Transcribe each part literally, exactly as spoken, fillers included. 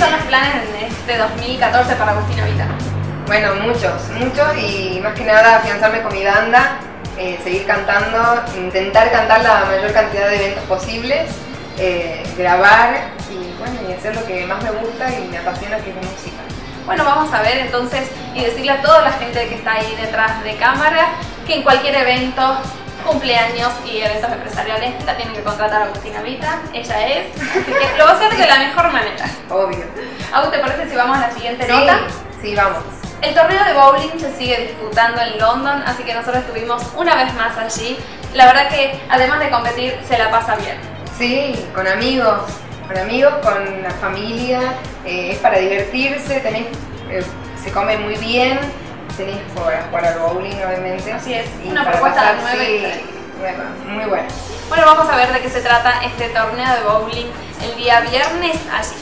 son los planes en este dos mil catorce para Agustina Vita? Bueno, muchos, muchos y más que nada afianzarme con mi banda, eh, seguir cantando, intentar cantar la mayor cantidad de eventos posibles, eh, grabar y bueno, y hacer lo que más me gusta y me apasiona, que es la música. Bueno, vamos a ver entonces y decirle a toda la gente que está ahí detrás de cámara que en cualquier evento, cumpleaños y eventos empresariales la tienen que contratar a Agustina Vita, ella es, así que lo va a hacer de la mejor manera. Obvio. Agus, ¿te parece si vamos a la siguiente Sí, nota? sí, vamos. El torneo de bowling se sigue disputando en London, así que nosotros estuvimos una vez más allí. La verdad que además de competir se la pasa bien. Sí, con amigos, con amigos, con la familia, eh, es para divertirse, tenés, eh, se come muy bien, tenés para jugar al bowling obviamente. Así es, y una para propuesta pasar, nueva. Sí, nueva, muy buena. Bueno, vamos a ver de qué se trata este torneo de bowling el día viernes allí.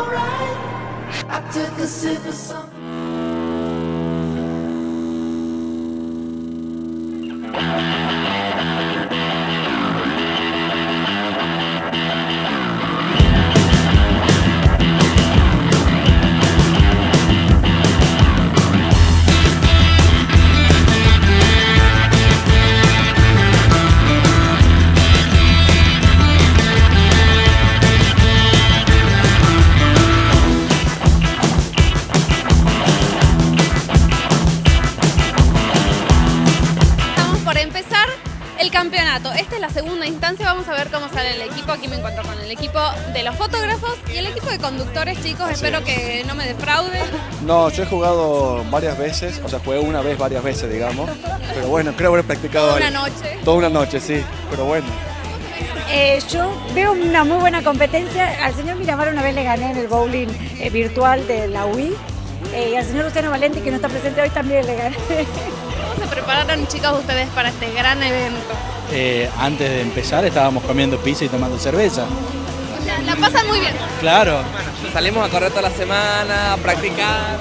Campeonato. Esta es la segunda instancia, vamos a ver cómo sale el equipo. Aquí me encuentro con el equipo de los fotógrafos y el equipo de conductores, chicos. Así Espero es. que no me defrauden. No, yo he jugado varias veces, o sea, jugué una vez varias veces, digamos. Pero bueno, creo haber practicado Una ahí. noche. Toda una noche, sí, pero bueno. Eh, yo veo una muy buena competencia. Al señor Miramar una vez le gané en el bowling eh, virtual de la U I. Eh, y al señor Luciano Valenti, que no está presente hoy, también le gané. ¿Cómo se prepararon, chicos, ustedes para este gran evento? Eh, antes de empezar estábamos comiendo pizza y tomando cerveza. O sea, la pasan muy bien. Claro. Salimos a correr toda la semana, a practicar.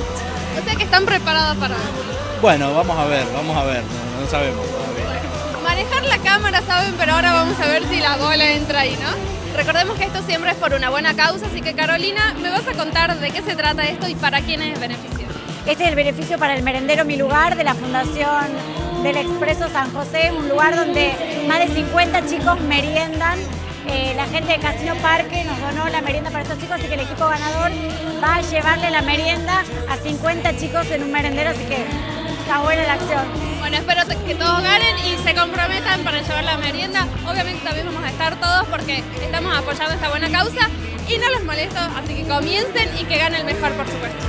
O sea que están preparados para Bueno, vamos a ver, vamos a ver, no, no sabemos todavía. manejar la cámara, saben, pero ahora vamos a ver si la bola entra ahí, ¿no? Recordemos que esto siempre es por una buena causa, así que Carolina, ¿me vas a contar de qué se trata esto y para quién es el beneficio? Este es el beneficio para el merendero Mi Lugar de la Fundación del Expreso San José, un lugar donde más de cincuenta chicos meriendan. Eh, la gente de Casino Parque nos donó la merienda para estos chicos, así que el equipo ganador va a llevarle la merienda a cincuenta chicos en un merendero, así que está buena la acción. Bueno, espero que todos ganen y se comprometan para llevar la merienda. Obviamente también vamos a estar todos porque estamos apoyando esta buena causa y no los molesto, así que comiencen y que gane el mejor, por supuesto.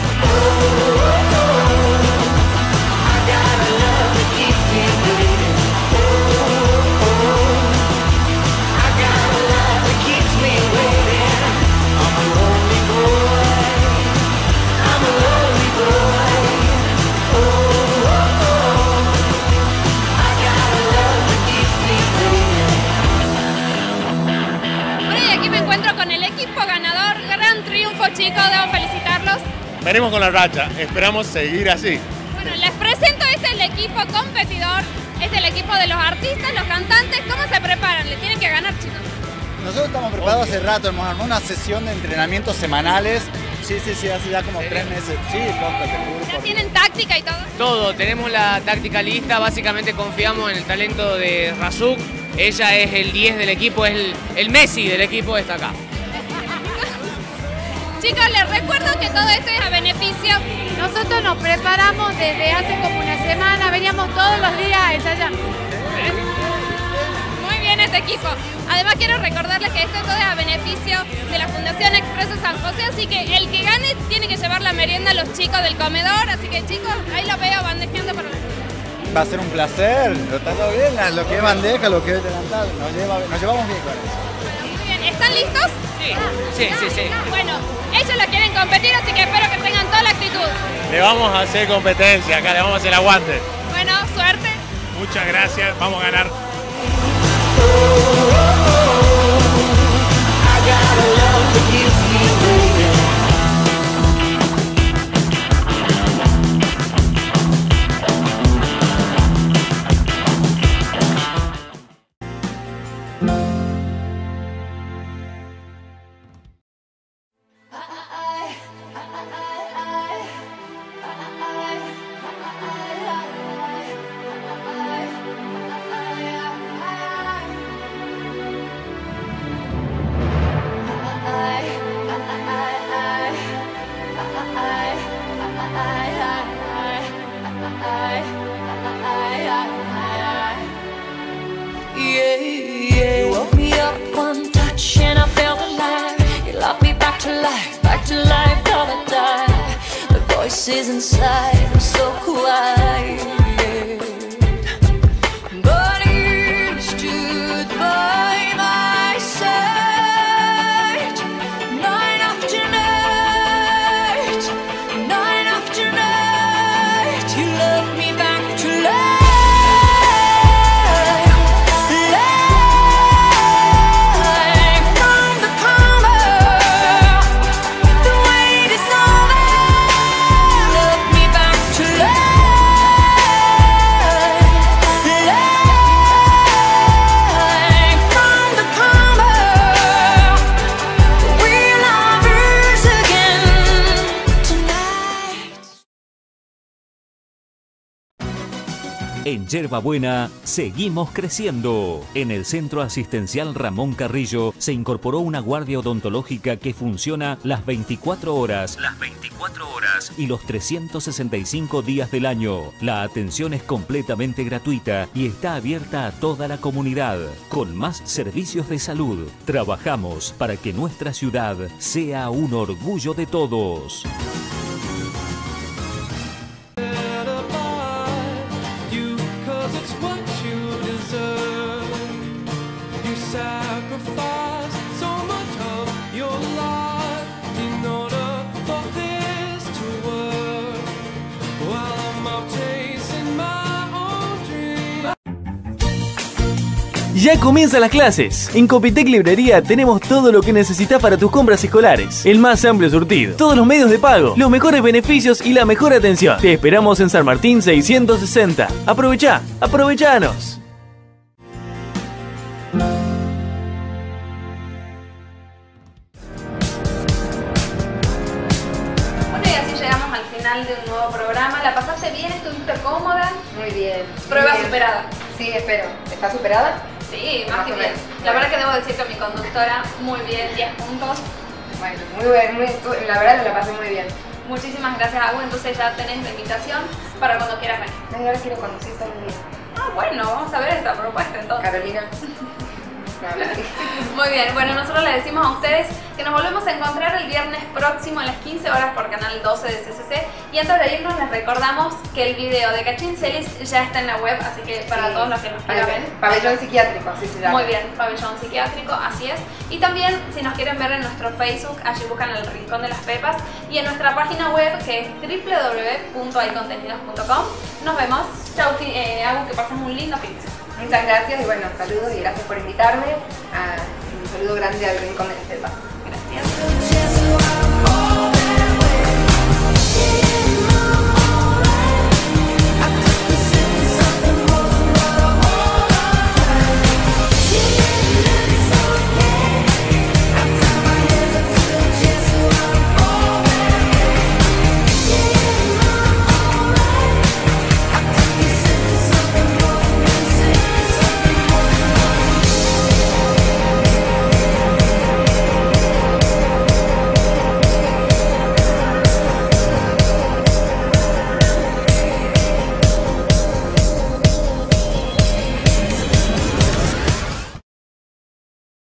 Bueno, y aquí me encuentro con el equipo ganador. Gran triunfo, chicos, debo felicitarlos. Venimos con la racha, esperamos seguir así. Bueno, les presento, este es el equipo competidor, este es el equipo de los artistas, los cantantes. ¿Cómo se preparan? Le tienen que ganar, chicos. Nosotros estamos preparados hace rato, hemos armado una sesión de entrenamientos semanales. Sí, sí, sí, hace ya como tres meses. Sí, posta, te juro. ¿Ya tienen táctica y todo? Todo, tenemos la táctica lista, básicamente confiamos en el talento de Razuk. Ella es el diez del equipo, es el, el Messi del equipo, está acá. Chicos, les recuerdo que todo esto es a beneficio. Nosotros nos preparamos desde hace como una semana, veníamos todos los días a ensayar. Muy bien este equipo. Además quiero recordarles que esto todo es a beneficio de la Fundación Expreso San José, así que el que gane tiene que llevar la merienda a los chicos del comedor, así que chicos, ahí los veo bandejeando para la... Va a ser un placer, está todo bien, lo que es bandeja, lo que es delantal, nos, lleva, nos llevamos bien con eso. Muy bien, ¿están listos? Sí, sí, sí, sí. Bueno, ellos lo quieren competir, así que espero que tengan toda la actitud. Le vamos a hacer competencia acá, le vamos a hacer aguante. Bueno, suerte. Muchas gracias, vamos a ganar. I voices inside, I'm so quiet. But you stood by my side, night after night, night after night. You loved me back to life. En Yerba Buena seguimos creciendo. En el Centro Asistencial Ramón Carrillo se incorporó una guardia odontológica que funciona las veinticuatro horas, las veinticuatro horas y los trescientos sesenta y cinco días del año. La atención es completamente gratuita y está abierta a toda la comunidad, con más servicios de salud. Trabajamos para que nuestra ciudad sea un orgullo de todos. Ya comienzan las clases. En Copitec Librería tenemos todo lo que necesitas para tus compras escolares. El más amplio surtido, todos los medios de pago, los mejores beneficios y la mejor atención. Te esperamos en San Martín seiscientos sesenta. Aprovechá, aprovechanos. Bueno, y así llegamos al final de un nuevo programa. ¿La pasaste bien? ¿Estuviste cómoda? Muy bien. Prueba muy bien. superada. Sí, espero. ¿Está superada? Sí, más, Más que o bien. menos. La verdad que debo decir que mi conductora, muy bien, diez puntos. Bueno, muy bien, muy, la verdad la pasé muy bien. Muchísimas gracias, Agu. Entonces ya tenés la invitación para cuando quieras venir. No, yo ahora quiero conducir todo el día. Ah, bueno, vamos a ver esta propuesta entonces. Carolina. No, no. Muy bien, bueno, nosotros les decimos a ustedes que nos volvemos a encontrar el viernes próximo a las quince horas por Canal doce de C C C. Y antes de irnos les recordamos que el video de Cachín Celis ya está en la web, así que para sí. todos los que nos quieran ver. Pabellón psiquiátrico, así se llama. Muy bien, pabellón psiquiátrico, así es. Y también si nos quieren ver en nuestro Facebook, allí buscan el Rincón de las Pepas. Y en nuestra página web que es w w w punto hay contenidos punto com. Nos vemos. Chau, eh, Agu, que pasen un lindo fin. Muchas gracias y bueno, saludos y gracias por invitarme. Ah, un saludo grande al Rincón de las Pepas.